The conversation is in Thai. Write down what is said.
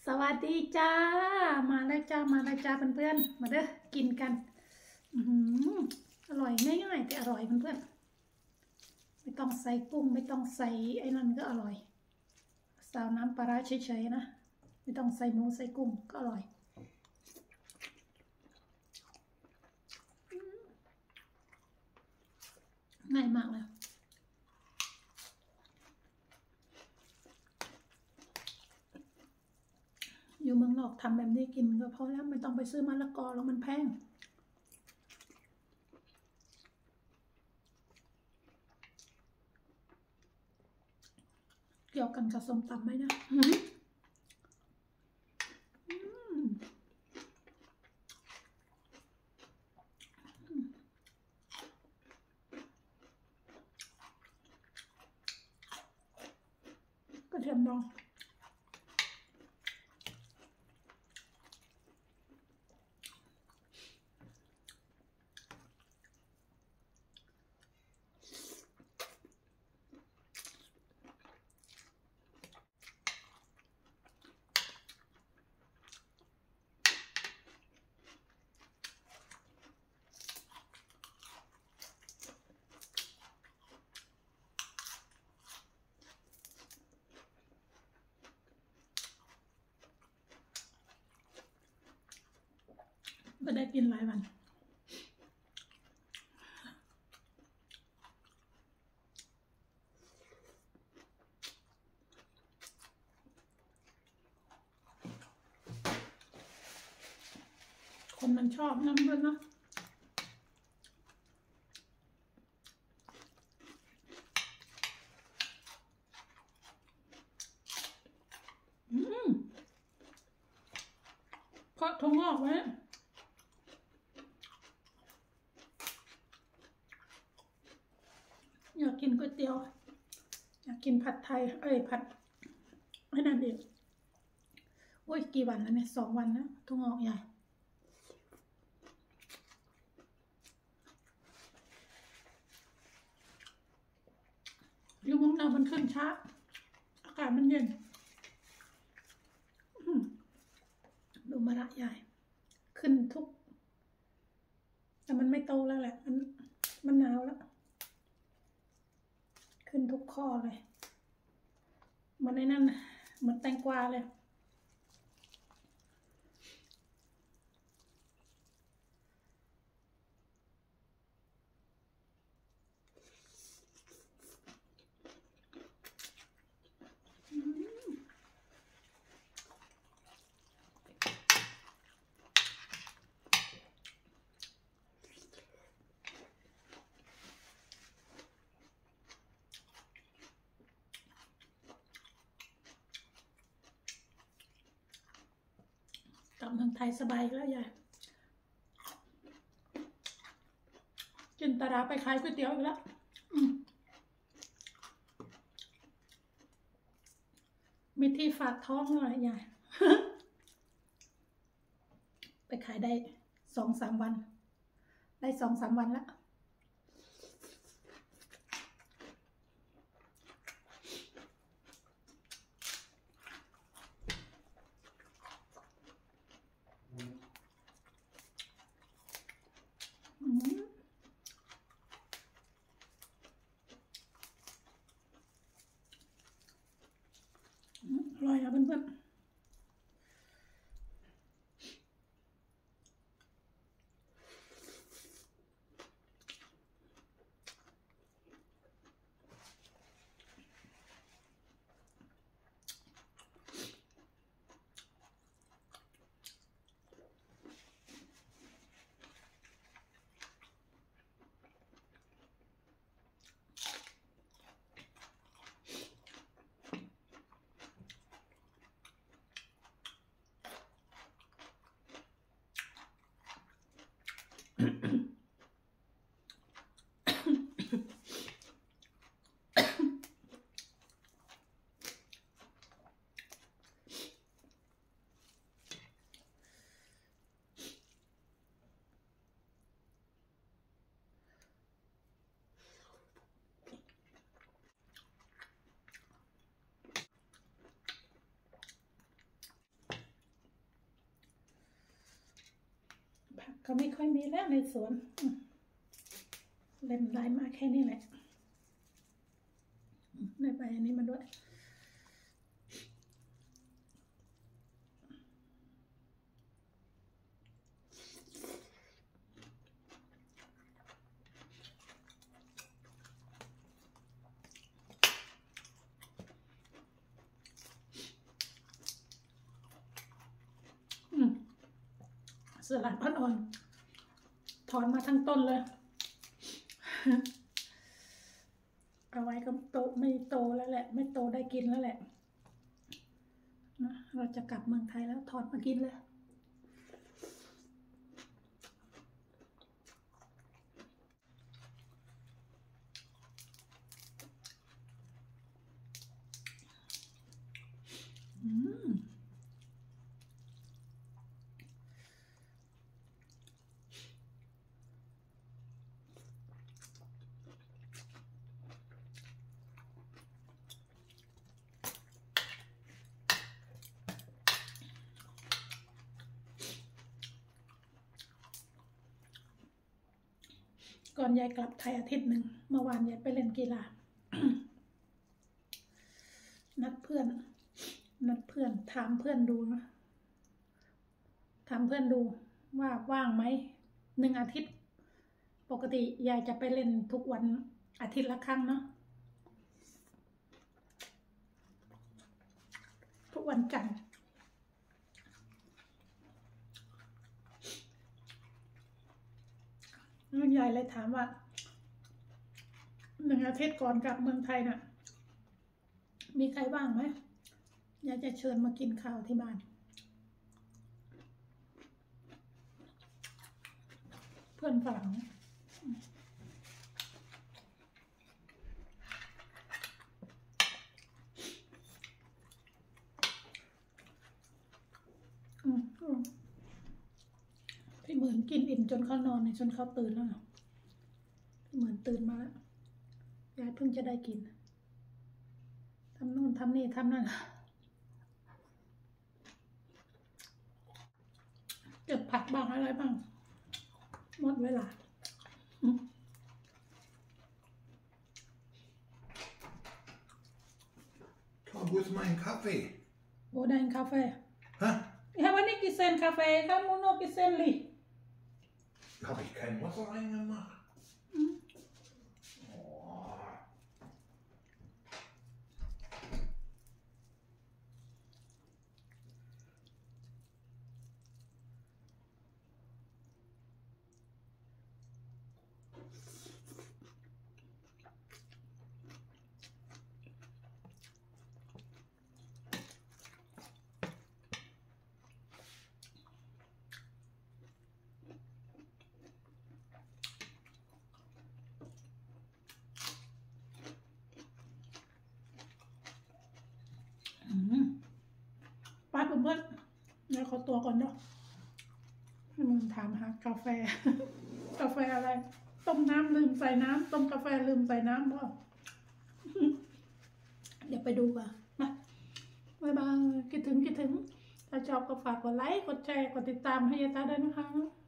วัสดีจ้ามาแล้วจ้ามาแล้วจ้าเพื่อนๆมาเด้อกินกันอร่อยง่ายๆแต่อร่อยเพื่อนๆไม่ต้องใส่กุ้งไม่ต้องใส่ไอ้นั่นก็อร่อยซาวน้ำปลาร้าเฉยๆนะไม่ต้องใส่หมูใส่กุ้งก็อร่อยง่ายมากเลยอยู่เมืองนอกทำแบบนี้กินก็พอแล้วไม่ต้องไปซื้อมะละกอแล้วมันแพงเกี่ยวกันกับส้มตำไหมนะกระเทียมดองไม่ได้กินหลายวันคนมันชอบน้ำด้วยเนาะเพราะถั่วงอกไว้อยากกินก๋วยเตี๋ยวอยากกินผัดไทยผัดไม่นานเดียวโอ้ยกี่วันแล้วเนี่ย2 วันนะถั่วงอกใหญ่อยู่เมืองนอกมันขึ้นช้าอากาศมันเย็นดูมะระใหญ่ขึ้นทุกแต่มันไม่โตแล้วแหละมันหนาวแล้วขึ้นทุกข้อเลยมันในนั่นเหมือนแตงกวาเลยกลับเมืองไทยสบายแล้วยายจินตราไปขายก๋วยเตี๋ยวอีกแล้วมีที่ฝากท้องหน่อยยาย ไปขายได้2-3 วันได้2-3 วันแล้วอร่อยนะเพื่อนก็ไม่ค่อยมีแล้วในสวนเล่มได้มาแค่นี้แหละได้ไปอันนี้มาด้วยสลัดพัดอ่อนถอนมาทั้งต้นเลยเอาไว้ก็โตไม่โตแล้วแหละไม่โตได้กินแล้วแหละนะเราจะกลับเมืองไทยแล้วถอนมากินเลยก่อนยายกลับไทยอาทิตย์หนึ่งเมื่อวานยายไปเล่นกีฬา นัดเพื่อนถามเพื่อนดูนะถามเพื่อนดูว่าว่างไหม1 อาทิตย์ปกติยายจะไปเล่นทุกวันอาทิตย์ละครั้งเนาะทุกวันจันทร์ยายเลยถามว่า1 อาทิตย์ก่อนกลับเมืองไทยน่ะมีใครว่างไหมยายจะเชิญมากินข้าวที่บ้านเพื่อนฝรั่งพี่เหมือนกินอิ่มจนเขานอนจนเขาตื่นแล้วพี่เหมือนตื่นมาแล้วยายเพิ่งจะได้กินทำนู่นทำนี่ทำนั่นเก็บผักบ้างอะไรบ้างหมดเวลา Wo ist mein Kaffee? Wo dein Kaffee? Hä? Ich habe nicht gesehen Kaffee, ich habe nur noch gesehen Licht. Habe ich kein Wasser reingemacht? Oh. ป้าเพื่อนๆแล้วขอตัวก่อนเนาะมึงถามหากาแฟ กาแฟอะไร ต้มน้ำลืมใส่น้ำต้มกาแฟลืมใส่น้ำบ่ เดี๋ยวไปดูกันนะบ๊ายบายคิดถึงถ้าชอบก็ฝากกดไลค์กดแชร์กดติดตามให้ยายตาด้วยนะคะ